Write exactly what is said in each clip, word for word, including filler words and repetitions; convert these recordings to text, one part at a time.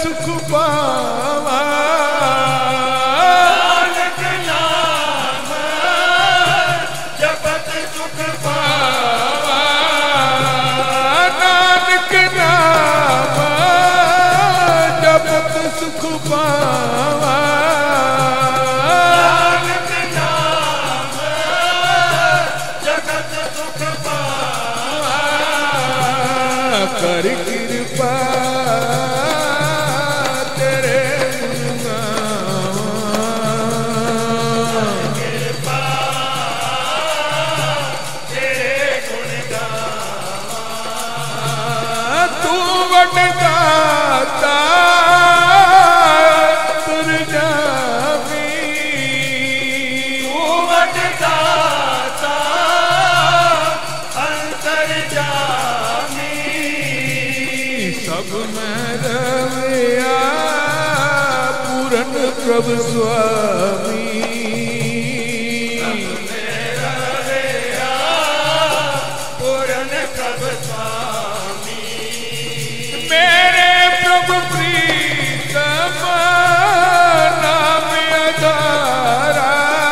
सुख पावा। नानक नाम जपत सुख पावा। नानक नाम जपत सुख पावा। नानक नाम जगत सुख पावा। कर कृपा तेरे गुण गावां। कृपा तेरे गुण गावां। तू वड दाता तुर जामी। तू वड दाता अंतर जामी। सब में रवैया पूरन प्रभु स्वामी। मेरा रया पूरन प्रभु स्वामी। मेरे प्रभु प्रीतम नाम अधारा।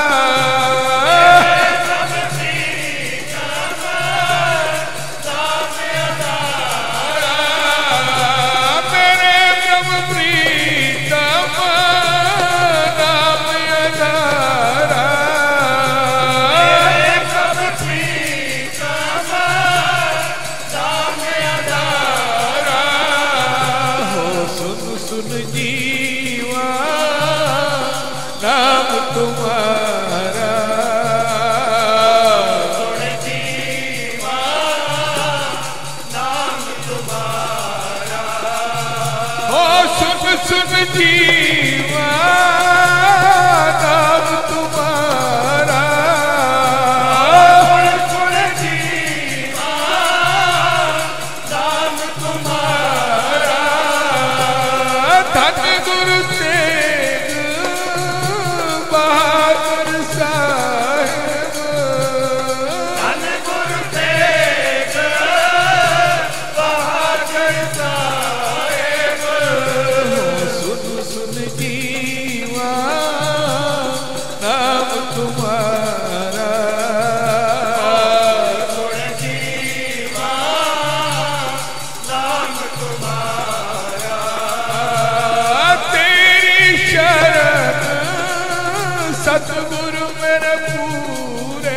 प्रभु प्रीतम नाम अधारा। मेरे प्रभु प्रीतम नाम अधारा। प्रभु प्रीतम नाम अधारा। हो सुन सुन जीवा नाम तुम्हारा। सुन जीवा नाम तुम्हारा। हो सुन सुन जीवा नाम तुम्हारा। सुन सुन जीवा नाम तुम्हारा। धन गुरु तेग बहादुर साहिब। धन गुरु तेग बहादुर साहिब। सुन सुन जीवा नाम तुम्हारा। सुन जीवा नाम तुम्हारा। तेरी शरण सतगुरु मेरे पूरे।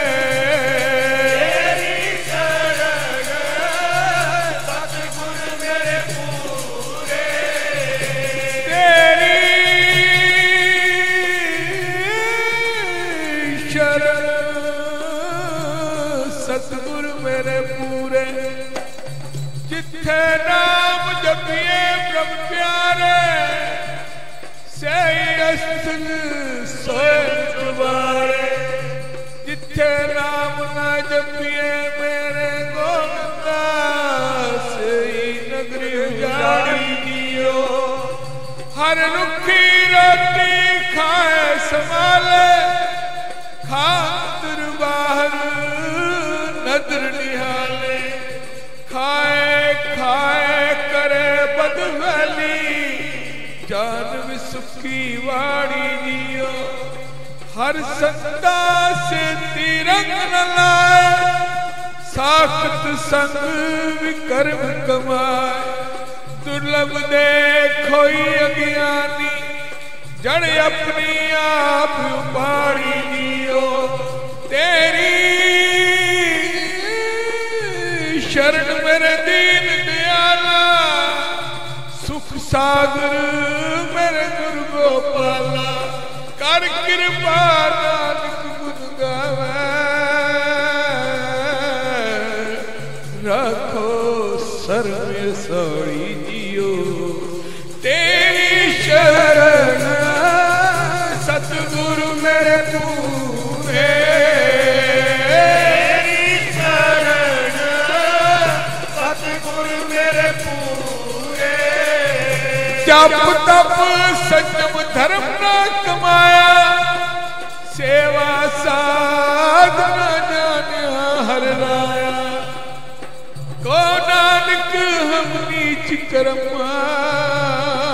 तेरी शरण सतगुरु मेरे पूरे। तेरी शरण सतगुरु मेरे पूरे। जिथे नाम जपिए प्रभ प्यारे सही अस्थल सोए तुम्हारे। जिथे नाम न जपिए मेरे गोविंदा सही नगरी उजाड़ी दियो। हर रुखी रोटी खाए संभाले खातर बाहर नदर निहाले। खाए खाए करे बदवली जान भी सुखी वाड़ी जियो। हर संता से तिरंग न लाए साखत संग विकर्म कमाए। दुर्लभ देखोई अज्ञानी जड़ अपनी आप उपाड़ी जियो। तेरी शरण मेरे दीन दयाला सुख सागर मेरे गुरु गोपाला। कर कृपा नानक गुण गावे रखो सर में सोई जियो। तेरी शरण सतगुरु मेरे पूरे। तेरी शरण सतगुरु मेरे पूरे। जप तप संयम धर्म न कमाया सेवा साधना जानिया हर राया। को नानक हम नीच कर्मा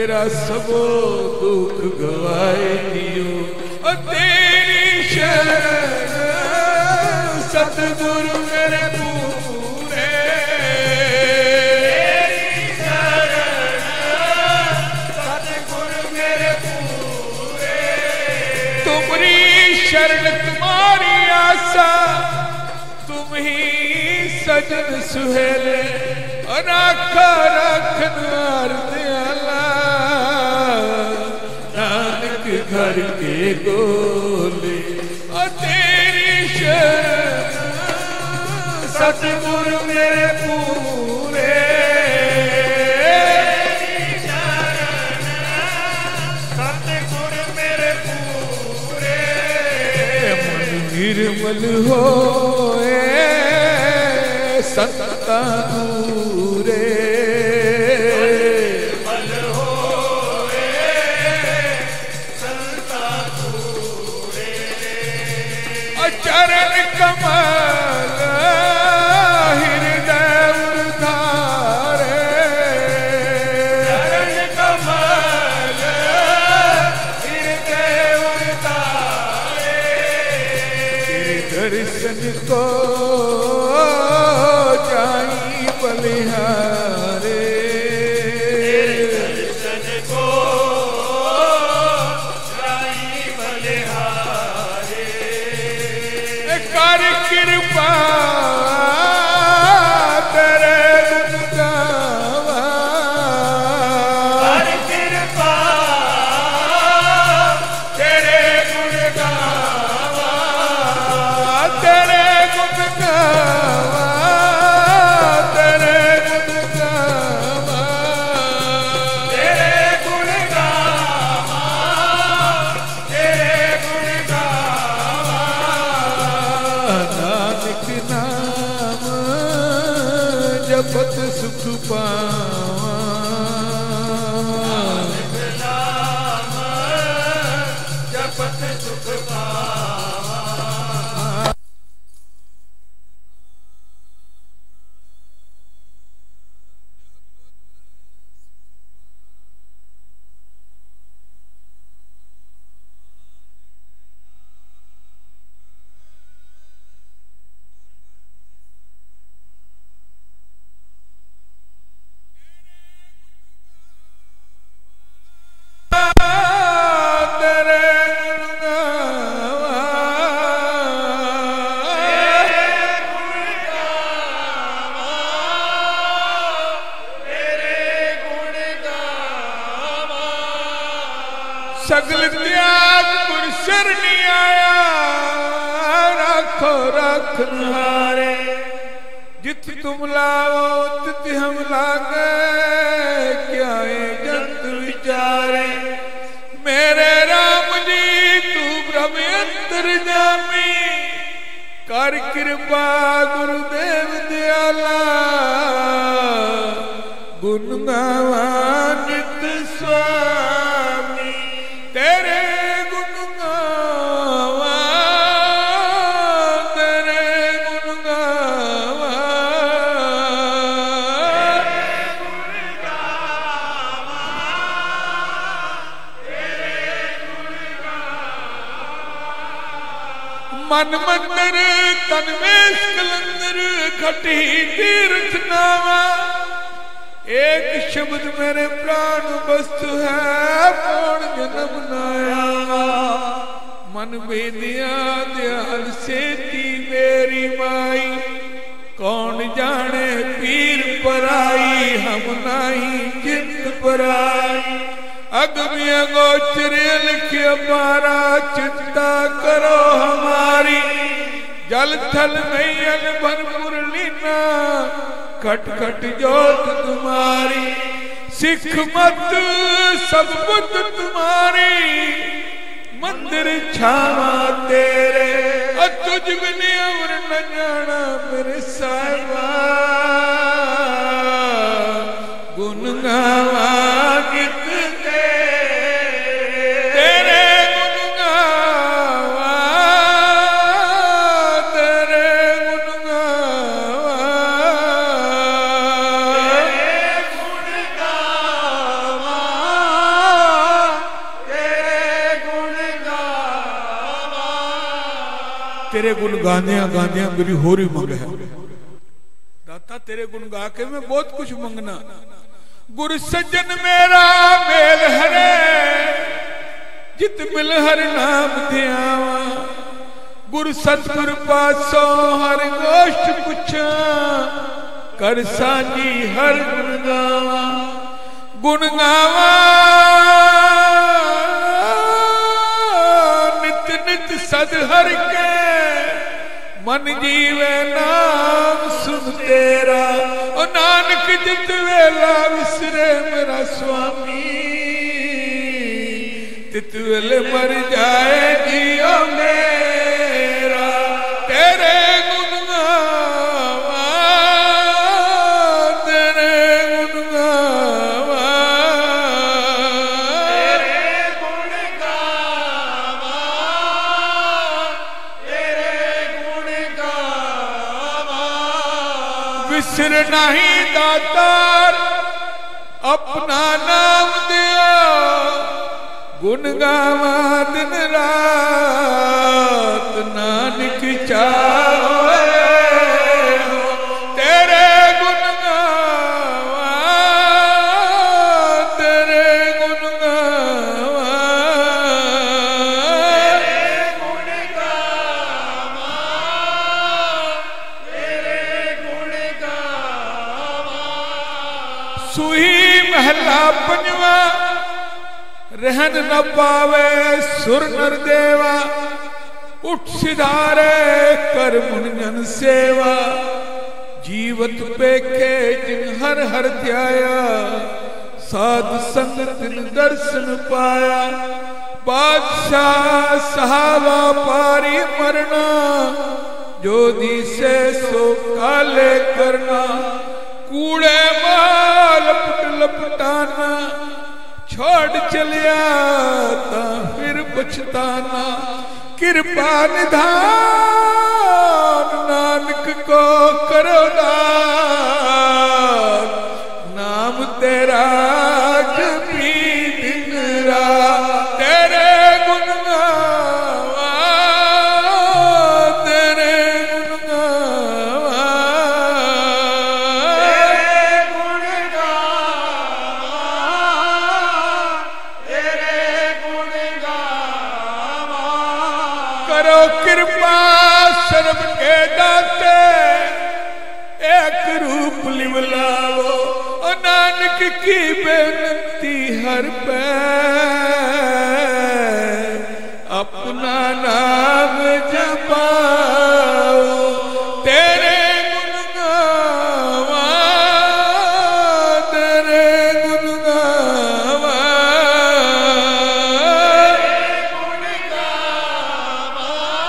मेरा सबो दुख गवाए दियो। ओ तेरी शरण सतगुरु मेरे पूरे, तेरी शरण सतगुरु मेरे पूरे। तुम्हारी शरण तुम्हारी आशा, तुम ही सजन सुहेले। अनाखा रखनहार दयाला, नानक घर के गोले। और तेरी शरण सतगुरु मेरे पूरे, तेरी शरण सतगुरु मेरे पूरे। मन निर्मल होए संता पूरे, निर्मल होए संता पूरे। चरण कमल हृदय उधारे, चरण कमल हृदय उतारे। तेरे दर्शन को जाई बलिहारे, तेरे दर्शन को जाई बलिहारे। कर कृपा तेरे गुण गावा, कर कृपा तेरे गुण गावा, तेरे गुण गावा, तेरे गुण गावा, तेरे गुण गावा, तेरे गुण गावा। नानक नाम जपत सुख पावा, नाम जपत सुख पावा। तेरे गुण गावा, तेरे गुण गावा। सगल त्याग गुर शरणी आया, राखो रखनहारे। जित तुम लाओ तित हम लागे, क्या ये जंत विचारे। मेरे राम जी तू ब्रह्म अंतर्यामी, कर कृपा गुरुदेव दयाला। गुण गावा नित स्वामी, तेरे गुण गावा, तेरे गुण गावा। मन मंदिर तन में कलंदर, खटी तीर्थ नावा। एक शब्द मेरे प्राण वस्तु है, कौन जन्म नाया। मन बेदिया दयाल सेती मेरी माई, कौन जाने पीर पराई। हम नहीं जिंद पराई, अगमिया गोचर लिखिया पारा। चिंता करो हमारी, जल थल नैयल भरपुर लीना। खट खट जोत तुम्हारी, सिख मत सब बुद्ध तुम्हारी। मंदिर छावा तेरे, तुझ बिन अमर न जाना मेरे साहिबा। गुण गावा गीत तेरे, गुण गावा, तेरे गुण गावा। गुण गावा तेरे गुण गांदिया गांदिया मेरी होरी मंग है। दाता तेरे गुण गा के मैं बहुत कुछ मंगना। गुरु सज्जन मेरा मेल हरे जित मिल हर नाम ध्यावा। गुरु सतगुरु पासो हर गोष्ठ पुछा कर सांझी हर गुण गावा। गुण गावा नित नित सद हर के मन जीवे नाम सुन तेरा। ओ नानक जित वेला विसरे मेरा स्वामी तित वेले मर जाएगी ओ मेरा। तेरे गुण गावा तेरे गुण गावा तेरे गुण गावा तेरे गुण गावा। विसर नहीं दातार अपना नाम दिया। गुण गावा दिन रात नानक चाहे हो। तेरे गुण गावा तेरे गुण गावा तेरे गुण गावा तेरे गुण गावा। सुही महला पंजवा रहन न पावे सुर नर देवा। उठ सिधारे कर मुनिजन सेवा। जीवत पेखे जिन हर हर ध्याया। साध संगत दिन दर्शन पाया। बादशाह सहावा पारी मरना जो दिसे सो काले करना। कूड़े माल लपट लपटाना छोड़ चलिया ता फिर पछताना। कृपा निधान नानक को करो दान। नाम तेरा जपी दिन रात। तेरे गुण गावा तेरे गुण गावा तेरे गुण गावा तेरे गुण गावा। करो कृपा सर्व के दाते एक रूप लिवलाओ। नानक की बेनती हर पे अपना नाम जपाओ। तेरे गुण गावा तेरे गुण गावा तेरे गुण गावा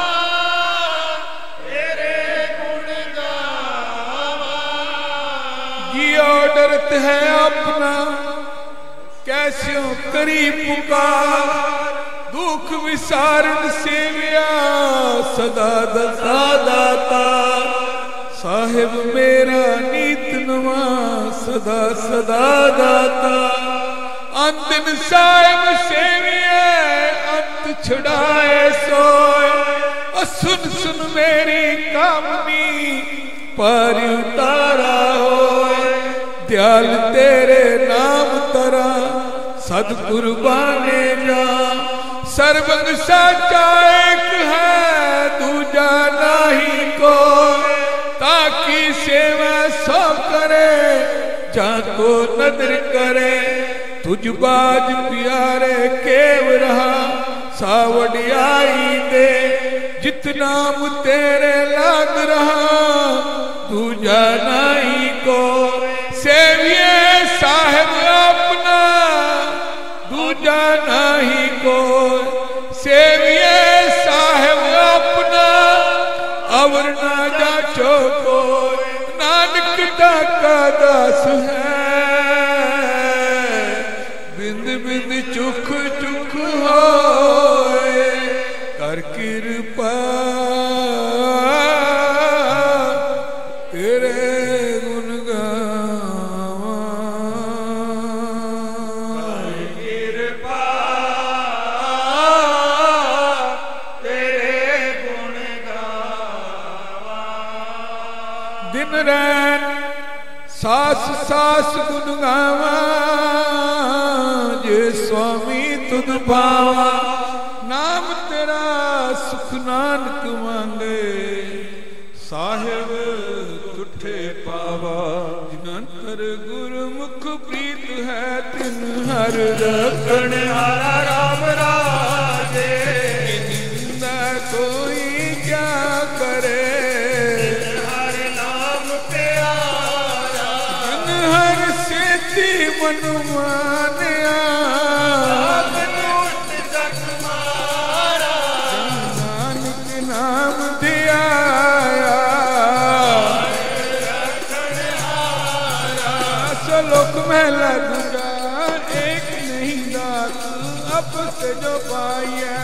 तेरे गुण गावा। जियो डरत है अपना कैस्यों करी पुकार। दुख विसारण सेविया सदा दता दाता। साहिब मेरा नीत नवा सदा सदा दाता। अंतिम साहिब सेविया अंत छुड़ाए सोए। और सुन सुन मेरी कामनी पर उतारा होए। दयाल तेरे नाम तरा सदगुरु बाने जा। सर्वंग साचा एक है दूजा नाही को। ताकि सेवा सो करे जाको नदर करे। तुझ बाज प्यारे केव रहा सावड़ियाई दे। जितना मु तेरे लाग रहा दूजा नाही को। सेविए साहेब अपना दूजा नाही को। सेविए साहेब अपना अवर ना जाचो को। नानक का दास है बिंद बिंद चुख चुख होए। कर कृपा तेरे गुण गावा। कृपा तेरे गुण गावा। सास सास गुन गावा जे स्वामी तुद पावा नाम तेरा सुख नानक मांगे साहिब तुठे पावा जिनकर गुरमुख प्रीत है तिन हर रखण हारा राम राजे निंदा कोई क्या करे हर नाम प्यारा जन हर सेती मन मानिया महला दूजा एक नहीं दात अब से जो पाइए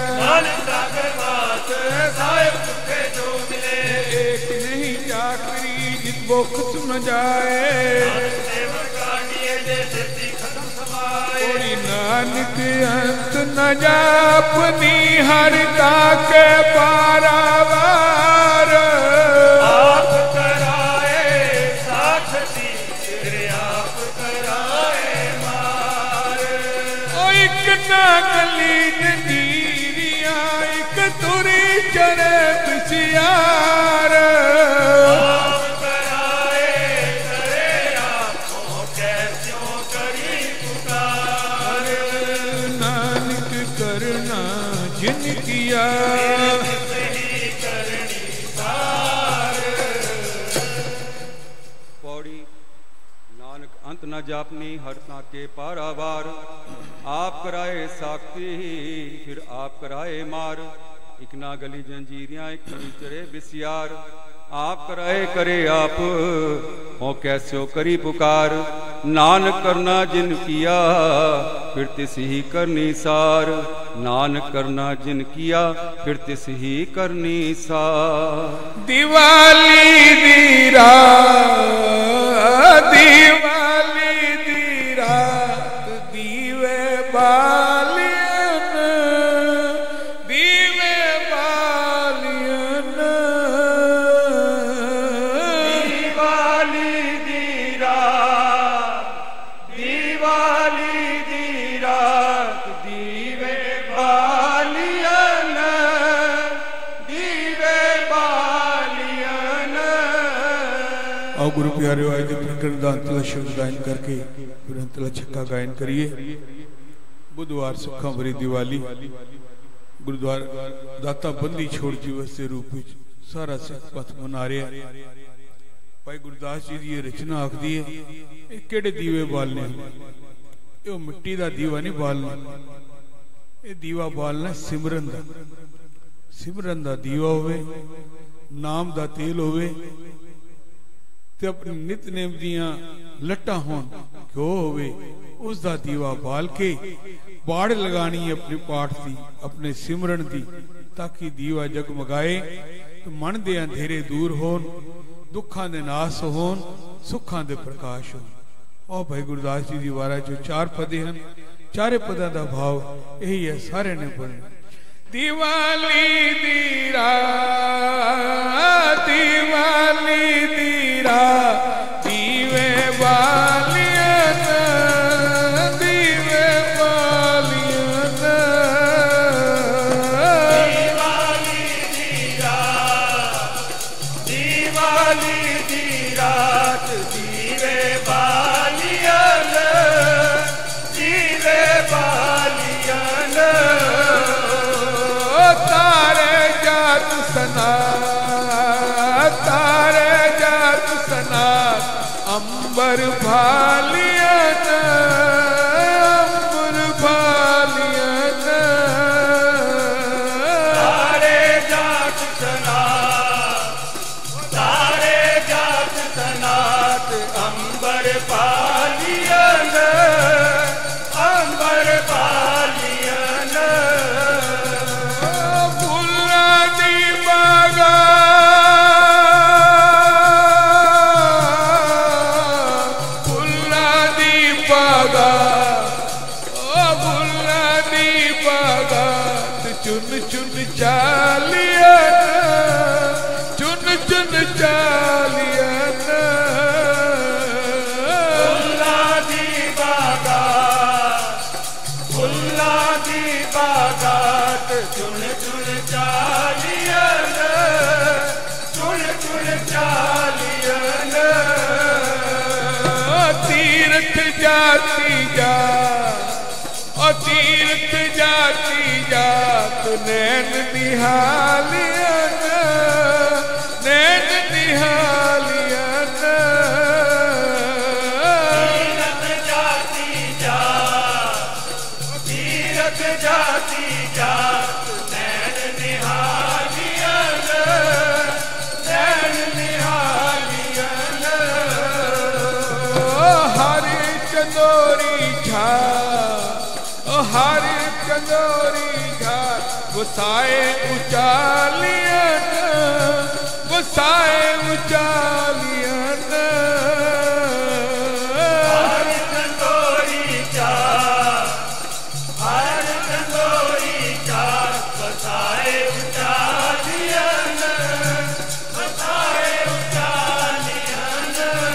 जो मिले एक नहीं चाकरी जित भुख सुन जाए कोई नानक अंत न जापनी हरिता के पारावार आप कराए साक्षी गली नदीरिया एक तुरी चरे पिसियार कराए करे आपको कैस्यों करी पुकार नानक करना जिन किया पौड़ी नानक अंत न जापनी हरता के पारावार आप कराए साख्ती फिर आप कराए मार इकना गली जंजीरियां एक चरे बिसियार आप कराए करे आप हो कैस्यो करी पुकार नानक करना जिन किया फिर तिस ही करनी सार नानक करना जिन किया फिर तिस ही करनी सार दिवाली दी रात दिवाली दी रात दीवे बालियन दीवे बालियन दिवाली दी रात दिवाली दी रात दीवे बालियन दीवे बालियन। आओ गुरु प्यारे आज दे प्रकरण दा अंतला शब्द गायन करके फिर अंतला छक्का गायन करिए। बुधवार सुखा भरी दिवाली गुरुद्वारा दाता बंदी छोड़ दिवस के रूप में सारा सिख पथ मना रहा। भाई गुरदास जी की रचना आखदी है ये केड़े दीवे बालने ये मिट्टी का दीवा नहीं बालना ये दीवा बालना सिमरन दा सिमरन दा दीवा होवे नाम दा तेल होवे ते अपने नितनेम दियां लट्टां होन घ्यो होवे उसका दीवा बाल के बाड़ लगानी अपने पाठ की अपने सिमरन की ताकि दीवा जगमगाए तो मन दे अंधेरे दूर होन दुखा दे नाश होन सुखा दे प्रकाश हो। और भाई गुरदास जी की वारा जो चार पदे हैं चारे पदा का भाव यही है सारे ने पढ़े। दिवाली दी रात दिवाली दी रात दीवे बालियन दीवे बालियन दिवाली दी रात दिवाली दी रात दीवे बालियन दीवे बालियन। तारे जात सना तारे जात सना अंबर भालियन अंबर भालियन तारे जात सना तारे जात सनात अंबर बालियन अंबर बालियन। फुल्ला दी बागा फुल्ला दी बागा ओ फुल्ला दी बागा चुन चुन चालियन चुन चुन चालियन तीर्थ जाती जा, ओ तीर्थ जाती जात नैन निहालियन, नैन निहालियन। तीर्थ जाती जा, तीर्थ जाती जात नैन निहालियन, नैन निहालियन। ओ हरि चंदोरी झा, ओ हरि चंदोरी झा वसाए उचालियन, वसाए उचालियन। हर चंदोरी जा, हर चंदोरी जा वसाए उचालियन, वसाए उचालियन।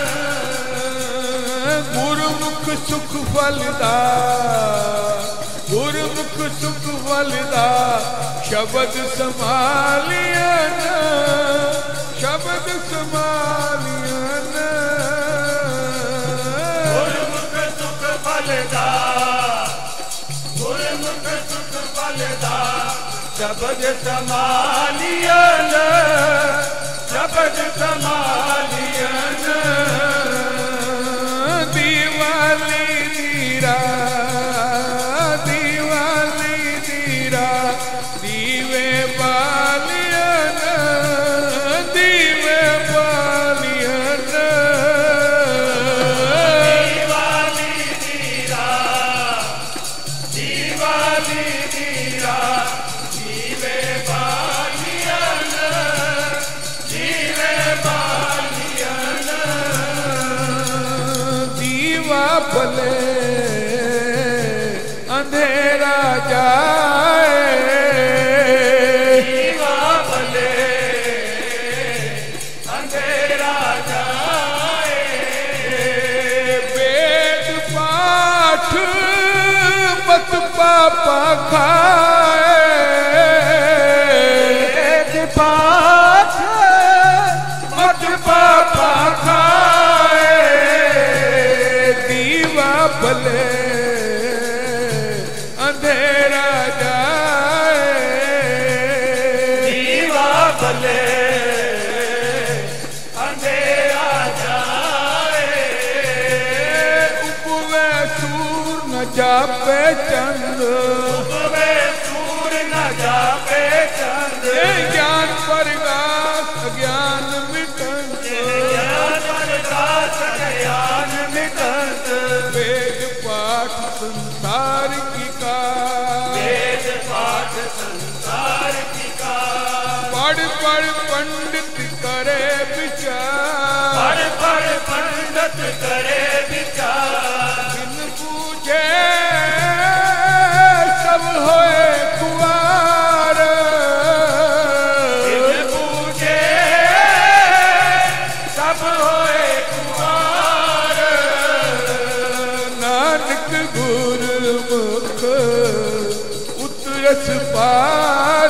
गुरुमुख सुख फलदा, गुरुमुख सुख फलदा शब्द संभालियन, शब्द संभालियन। गुरुमुख सुख फलदा, गुरुमुख सुख फलदा शब्द संभालियन, शब्द संभालियन। दीवाली दीरा, दीवाली दीरा दीवे बालियन, दीवे बालियन। दीवाली दीरा, दीवाली दीरा दीवे बालियन, दीवे बालियन। दीवा भले अंधेरा जाए, दीवा भले अंधेरा जाए। वेद पाठ मत पापा खाए, वेद पाठ मत पापा खाए। दीवा भले अंधेरा जाए, दीवा भले अंधेरा जाए। उपवे सूर न जापे चंद, वे सूर न जापे चंद। ये ज्ञान प्रकाश अज्ञान मिटंत, ज्ञान प्रकाश ज्ञान मिटंत। वेद पाठ संसार की का, वेद पाठ संसार की का। पढ़ पढ़ पंडित करे विचार, पढ़ पढ़ पंडित करे विचार। बिन पूछे सब होए कुआर, बिन पूछे सब होए कुमार। नानक गुरुमुख उतरस पार,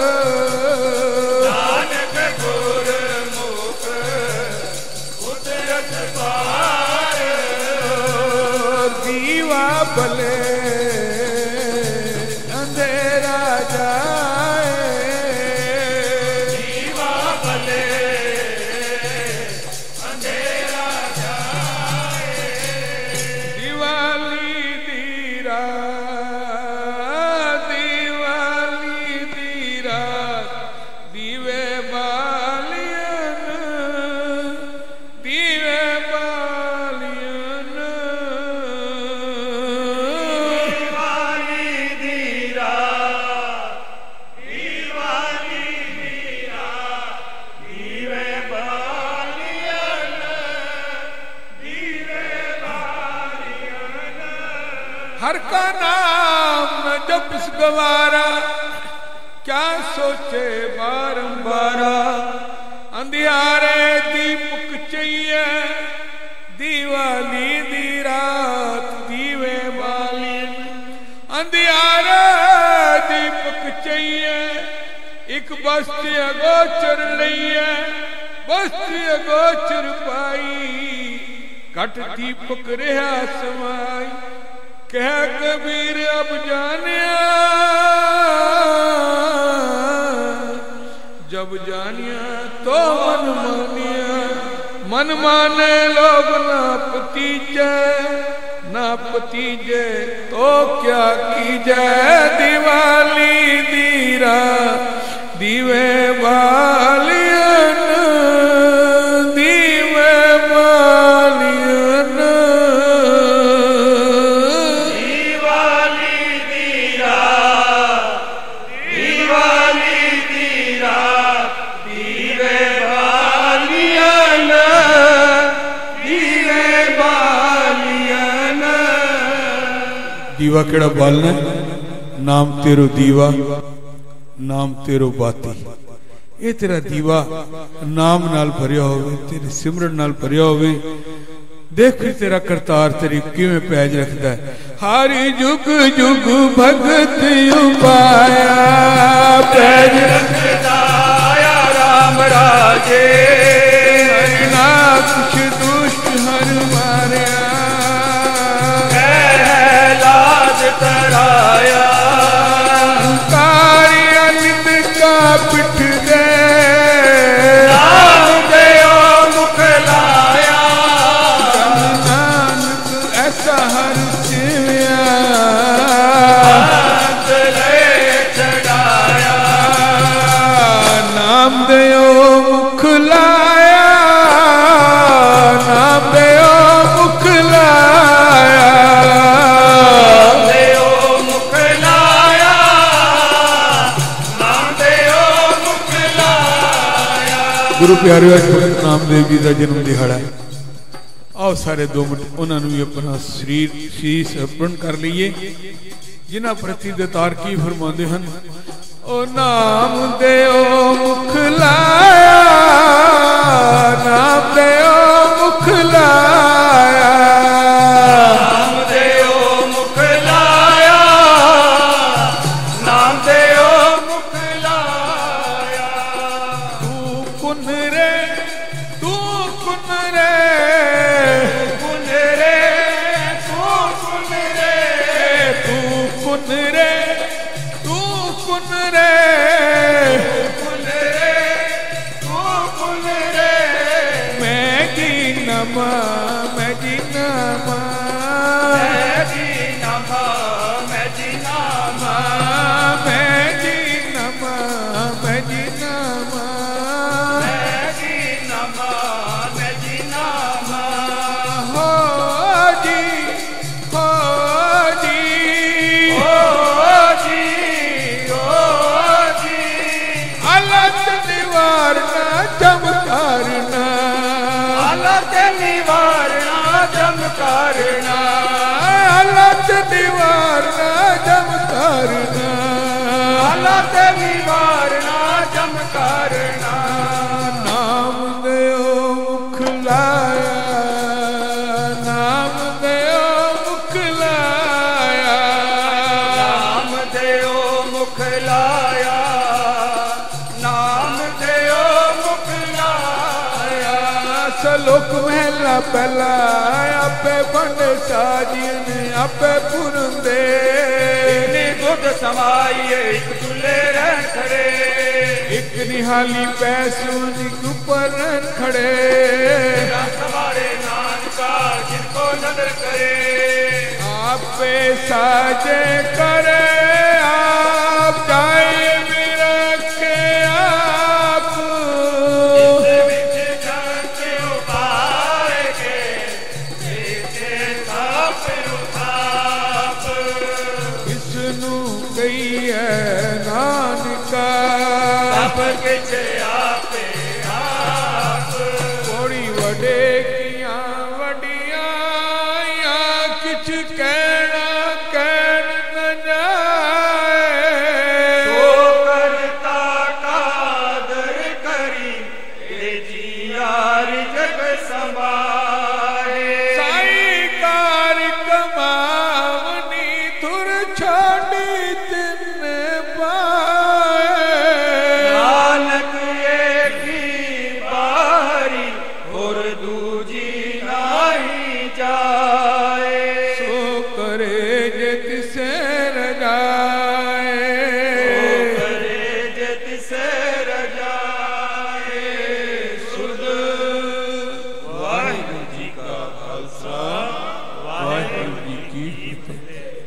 नानक गुरुमुख उतरत पार। दीवा भले अंधेरा जाए, दीवा भले अंधेरा जाए। दिवाली दीरा, दिवाली दीरा दीवे बालियन, दीवे बालियन। दीवाली दीरा, दीवाली दीरा दीवे बालियन, दीवे बालियन। हर का नाम न जप गवारा, क्या सोचे बारंबारा। अंधियारे दीपक चाहिए, दिवाली दी रात दीवे बालियन। अंधियारे दीपक चाहिए, एक बस्ती अगोचर लइए, बस्ती अगोचर पाई। घट दीपक रहा समाई, कह कबीर अब जानिया, जब जानिया तो मन मानिया, मन माने लोग ना पतीजे, ना पतीजे तो क्या कीजे, दिवाली दीरा दीवे बालियन, दीवे बालियन, दिवाली दीरा दिवाली दीरा दीवे बालियन, दीवे बालियन। दीवा केड़ा बालना, नाम तेरो दीवा, नाम तेरो बाती। ये तेरा दीवा नाम नाल भरिया होवे, तेरे सिमरन नाल भरिया होवे। देख फिर तेरा करतार तेरी किवें पैज रखदा है। हारी जुग जुग भगत उपाया, पैज रखदा आया राम राजे, ना कुछ दुष्ट हर मारिया, है लाज तराया, पिठ दे नाम देओ मुख लाया, नानक ऐसा हर चिविया, हाथ ले चढ़ाया, नाम देओ मुख लाया, नाम देओ मुख लाया, देओ मुख लाया, नाम देओ मुख लाया। गुरु प्यारे भगत नामदेव जी का जन्म दिहाड़ा है। आओ सारे दो मिनट उन्होंने भी अपना शरीर शीश अर्पण कर लीए, जिन्हों प्रति दतार की फरमाते हैं, ओ नाम देओ मुख लाया, नाम देओ मुख लाया, नाम देओ मुख लाया, नाम देओ मुख लाया। तू कुन रे, तू कुन रे, कुन रे तू कुन रे, तू कुन रे, तू कुन रे, कुन रे तू कुन रे, मैं की नमा, मैं जी नमा, मैं जी नमा, मैं जी नमा, मैं जी नमा, मैं जी नमा, मैं जी नमा, मैं जी नमा। हो जी, हो जी, ओ जी, ओ जी, अलग निवारना चमकारना, अलग निवारणा चमकारना, अलग निवारना चमकारना, अलग निवारणा चमकारना। नाम देओ मुख लाया, नाम देओ मुख लाया, नाम देओ मुख लाया, नाम देओ मुख लाया। सलोक महला पहला, आपे बंड साजियन आपे पुरंदे, इतनी दुध समाइए एक चूल्हे रहन खड़े, एक निहाली पैसों ऊपर खड़े, तेरा सवारे नानका जिनको नजर करे, आपे साजे करे, आप जाए मेरा के आप, इस विच जाते उपाय के, देखे साप उताप, इसनू गई है नानका, साप किछ आपे आप, थोड़ी वडे किया वडिया, या किछ कहना कहन न जाए,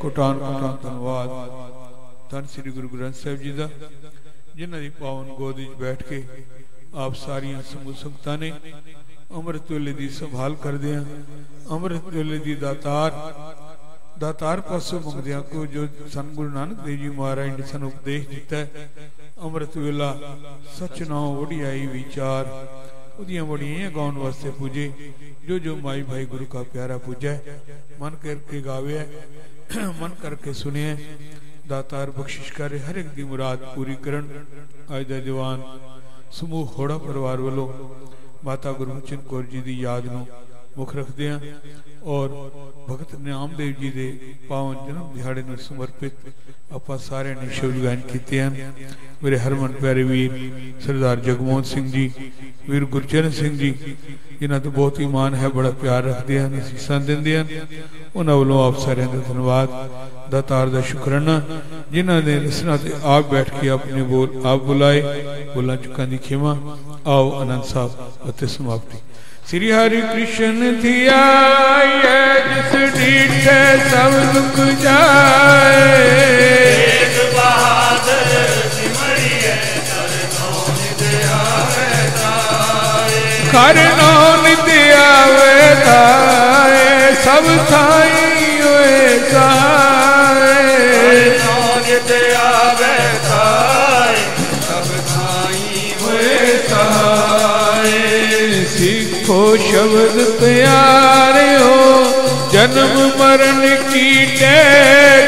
कोटान कोटान धन्यवाद धन श्री गुरु ग्रंथ साहिब जी का, जिन्हों की पावन गोद विच बैठ के आप सारिया समूह संगतां ने अमृत वेले की संभाल करदे हैं। अमृत वेले की दातार दातार पासों मंगदिया को जो सन गुरु नानक देव जी महाराज ने सन उपदेश दिता है, अमृत वेला सच नाम वडियाई विचार उदियां वडियां गाउन वास्ते पूजे, जो जो माई भाई गुरु का प्यारा पूजा है, मन करके गावे मन करके सुने, दातार बख्शिश करे, हर एक दी मुराद पूरी करन। अज दा जवान समूह होड़ा परिवार वालों माता गुरबचन कौर जी की याद नूं मुख रखते हैं और भगत नामदेव जी के पावन जन्म दिहाड़े नूं समर्पित आपां सारे ने शब्द गायन कीते हैं। मेरे हरमन प्यारे वीर सरदार जगमोहन सिंह जी, वीर गुरचरण सिंह जी, जिन्हां तो बहुत ही मान है, बड़ा प्यार रखते हैं, असीसां दिंदे हैं। उन्हां वल्लों आप सारिआं दा धन्नवाद, दातार दा शुकराना, जिन्हां ने रसना ते आप बैठ के अपने बोल आप बुलाए, बोलां चुकां दी खिमा। आओ आनंद साहब अते समाप्ति। श्री हरि कृष्ण धियाए जिस डीठे सब दुख जाए, एक बहादुर सिमरिए करनौ नित आवे ताए, करनौ नित आवे ताए, सब थाई होए साए, करनौ नित आवे ताए, सब थाई होए ताए। सीखो शब्द प्यारे हो जन्म मरण की टेक,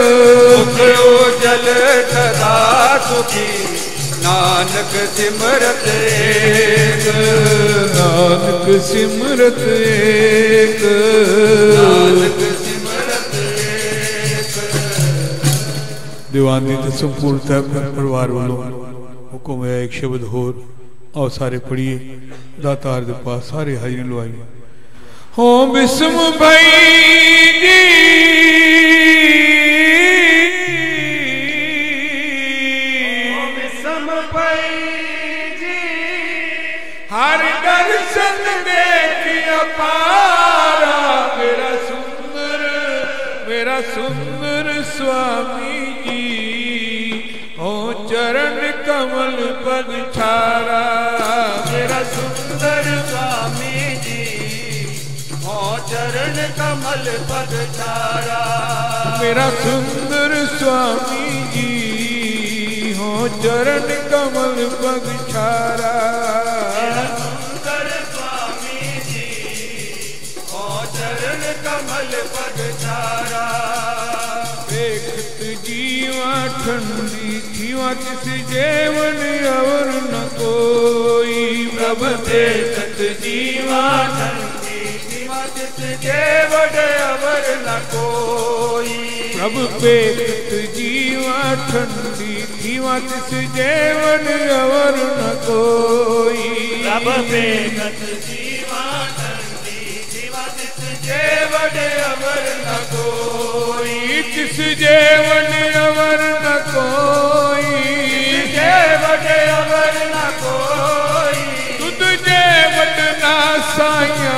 जल सदा सुखी नानक सिमरत एक, नानक सिमरत एक, नानक सिमरत एक। दीवानी तो संपूर्णता परिवार वालों हुक्म है एक शब्द होर आओ सारे पढ़िए, दातार दे पास सारे हाजिर लवाई। हो बिस्म भाई जी बिस्म भाई जी, हर दर्शन देखिया पारा, मेरा सुंदर मेरा सुंदर स्वामी जी, हो चरण कमल पद छारा, मेरा सुंदर स्वामी जी, हो चरण कमल पद छारा, मेरा सुंदर स्वामी जी, हो चरण कमल पद छारा, मेरा सुंदर स्वामी जी, हो चरण कमल पद छारा। देखत जीवा ठंडी जीवा किस जेवन और न कोई, प्रभ देखत जीवा ठंडी जीवा जिस जेवड़ अवर न कोई, प्रभ देखत जीवा ठंडी जीवा किस जेवन और न कोई, प्रभ देखत जीवा ठंडी जीवा जिस जेवड़ अवर न कोई, किस जेवन अवर न कोई, जेवड़ अवर न कोई, तुद जेवट ना साया,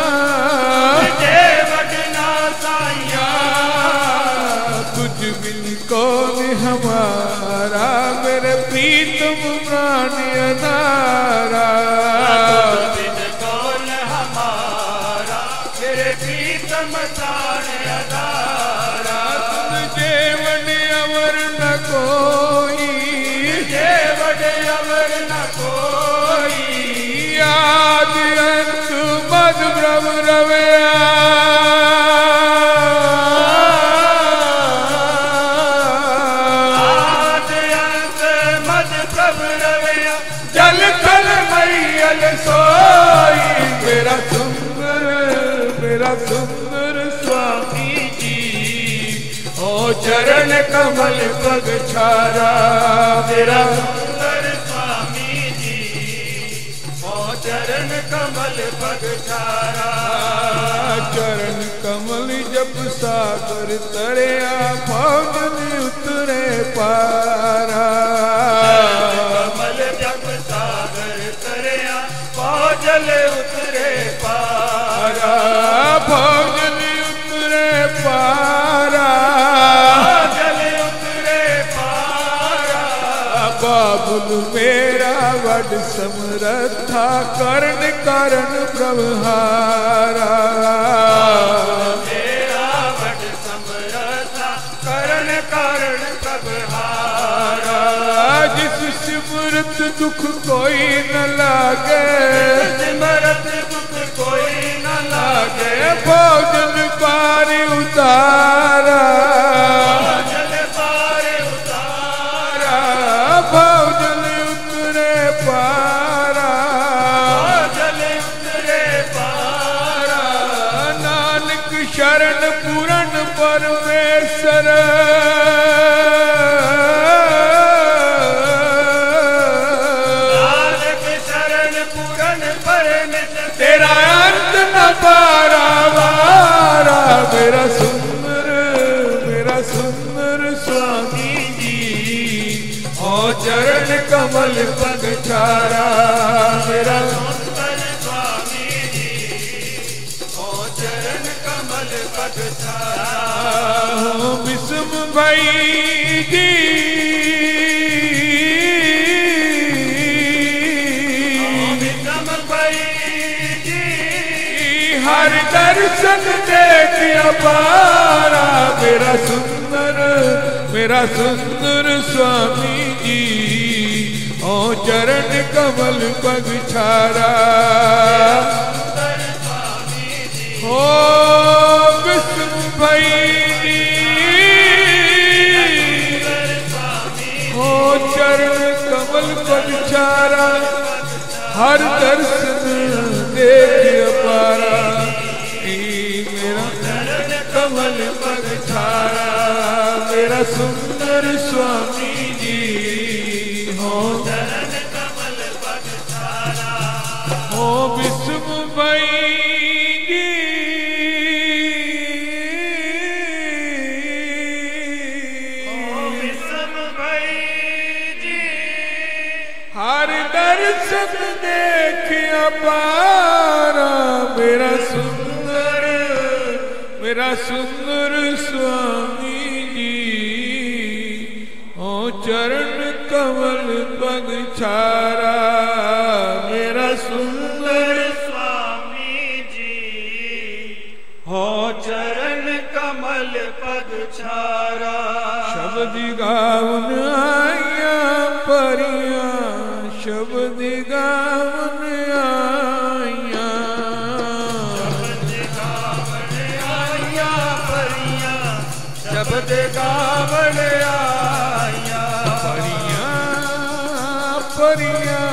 जेवड़ ना साया, तुझ बिन कौन हमारा, मेरे प्रीतम प्राण अनारा, बिन कौन हमारा, मेरे प्रीतम प्राण अनारा, जेवन अवर न कोई, जेवड़ अवर न कोई, आदि अंत मद ब्रह्म रवैया, आदि अंत मद प्रभ रवैया, जल थल मैयल सोई, मेरा सुंदर मेरा सुंदर स्वामी जी, ओ चरण कमल पग छारा, मेरा सुंदर स्वामी जी, ओ चरण कमल पग छारा, चरण कमल जब सागर तरिया, भौजन उतरे पारा, कमल जब सागर तरिया, भौजल उतरे पारा, भौजन उतरे पारा, बाउल मेरा वड समरथा करण करण प्रभहारा मेरा वड समरथा करण करण प्रभहारा जिस सिमरत दुख कोई न लागे सिमरत दुख कोई न लागे भोजन पार उतारा भोजन पार उतारा भोजन उतरे पारा भोजन उतरे पारा नानक शरण पूरन परमेश्वर नानक शरण पूरन परमेश्वर तेरा अंत न पारा वारा मेरा सुंदर मेरा सुंदर स्वामी जी ओ चरण कमल पग छारा मेरा सुंदर स्वामी जी ओ चरण कमल पग छारा हो विषम भाई जी विषम भाई जी हर दर्शन देख अपारा मेरा सुंदर मेरा सुंदर स्वामी जी ओ चरण कमल पग छारा हो विष्णु भाई हो चरण कमल पग छारा हर दर्शन देख अपारा मेरा कमल पग छारा मेरा सुंदर स्वामी जी हो कमल पग छारा हो विष्णु भाई जी विषम भाई जी हर दर्शन देख अपारा मेरा सुंदर मेरा सुंदर स्वामी जी ओ चरण कमल पग छारा मेरा सुंदर स्वामी जी हो चरण कमल पग छारा शब्द गावन आया परिया शब्द गावन आया शब्द गावण आया परिया परिया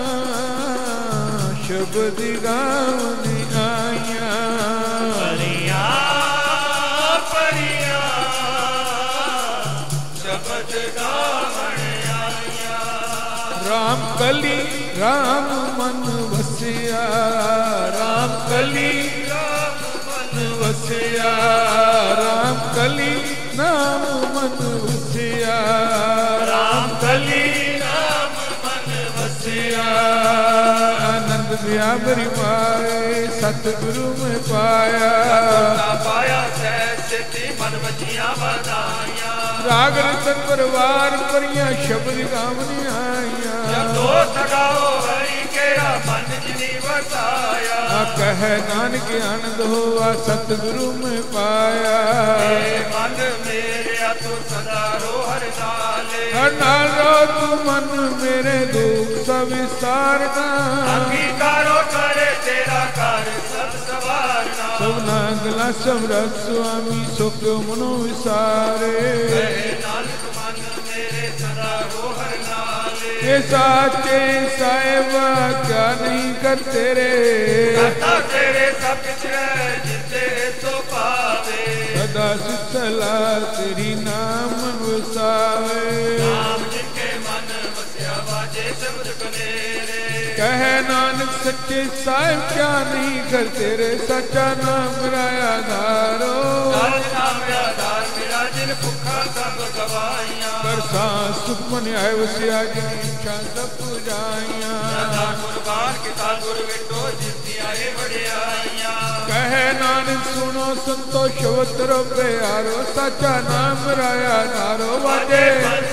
शब्द गावन आया परिया परिया शब्द गावण आया राम कली राम मन वसिया राम कली वसिया राम कली नाम मन वसिया राम कली राम मन वसिया आनंद दिया बरी माए सतगुरु में पाया पाया सैसे मन बचिया बधाइया राग रतन परिवार परिया शब्द गावनी आया तो सगाओ हरि केरा मन जिनी वसाया कह नानक आनंद हुआ सतगुरु में पाया मन मेरे तू सदा रो हर नाले हर नाल रो तू मन मेरे दुख सब विसारना अंगीकारो करे तेरा कार्य सब सवारना सब नागला सब रख स्वामी सुख मनो विसारे नानक मन मेरे सदा रो हर नाले ये साचे साहेबा क्या नहीं कर तेरे करता तेरे सब कुछ है जिते तो पावे सदा सुसला तेरी नाम वसावे नाम जिनके मन बसिया बाजे शब्द कनेरे कह नानक सच्चे साहिब क्या नहीं कर तेरे सच्चा नाम राया धारो नाम आधार मेरा जिन भुखा सब गवाइया बरसा सुखमनि आए वसिया जिन इच्छा सब पुजाइया कुर्बान किता गुर विटो जितिया हे बड़ियाइया कह नानक सुनो संतो शवत रो प्यारो सच्चा नाम राया धारो वाजे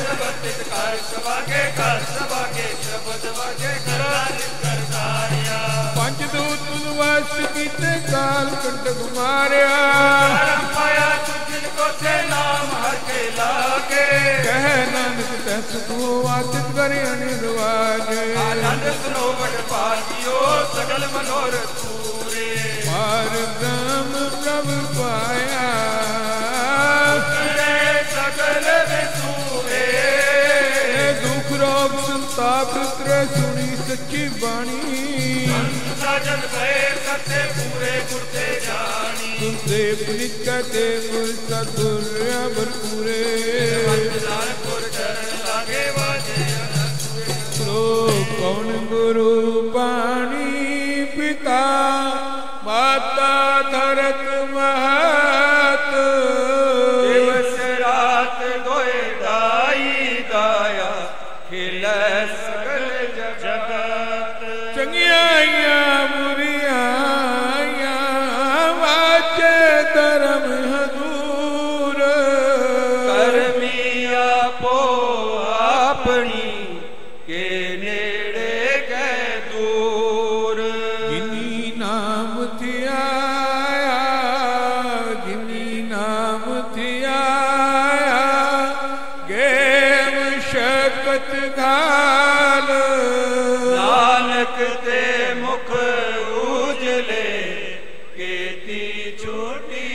चित कर सभागे कर सभागे शब्द वागे करा करतारिया पंच दूत वस्त कीते काल कंटक मारिया पाया तुझ को से नाम हर के लागे कह नानक तै सुख वासित करे अनिर्वाज आनंद सुनो बड़ पाजियो सकल मनोरथ पूरे पार ब्रह्म प्रभु पाया सकल विसूरे दुख रोग संताप त्रे सुनी सच्ची बाणी साजन भय सत्य पूरे गुरते जानी तुम देव नित कहते गुर सतगुर भरपूरे गुर चरण लागे बाजे लो कौन गुरु पाणी पिता माता धरत महत दिवस रात गोए दाई दाया खिले सकल जगत चंगियाइया बुरियाइया वाचे धर्म हदूर करमी आपो अपनी के नेड़े के दूर जिनी नाम थियाया जिनी नाम थियाया गेम शकत घाल नानक ते मुख उजले केती छोटी